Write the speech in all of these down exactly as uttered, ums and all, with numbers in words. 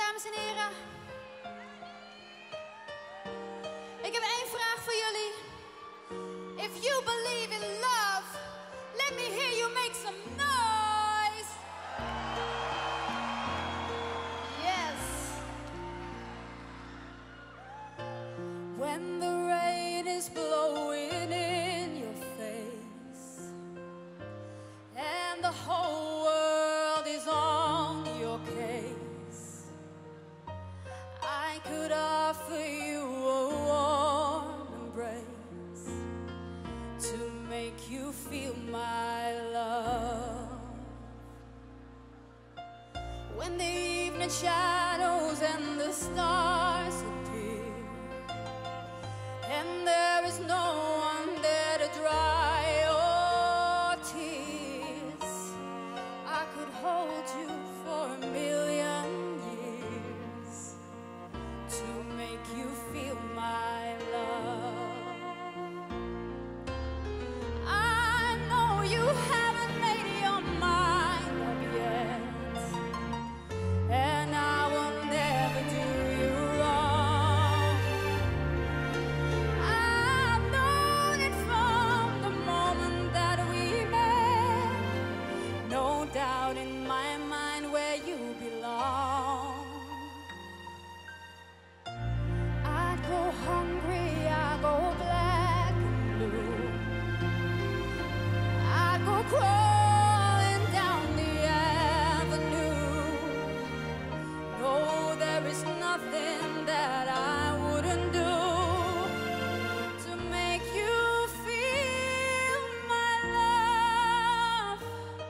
dames en heren. Ik heb één vraag voor jullie. If you believe in love, let me hear you make some noise. Yes. When the rain is blowing in your face and the whole world is on your case, I could offer you a warm embrace to make you feel my love. When the evening shadows and the stars appear and there is no one there to dry your tears, I could hold you for a million years to make you feel my love. I know you haven't made your mind up yet, and I will never do you wrong. I've known it from the moment that we met, no doubt in my mind where you belong. I go hungry, I go black and blue, I go crawling down the avenue. No, there is nothing that I wouldn't do to make you feel my love.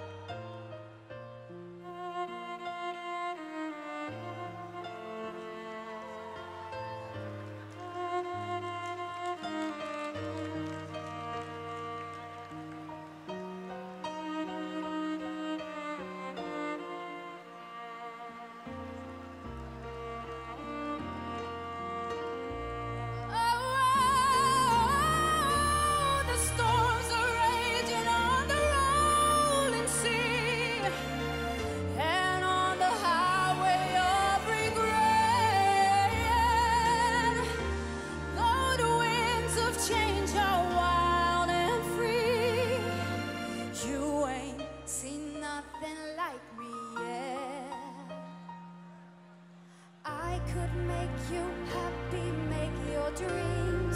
Oh, the storms are raging on the rolling sea and on the highway of regret. Though the winds of change are wild and free, you ain't seen nothing like me yet. I could make you happy, make your dreams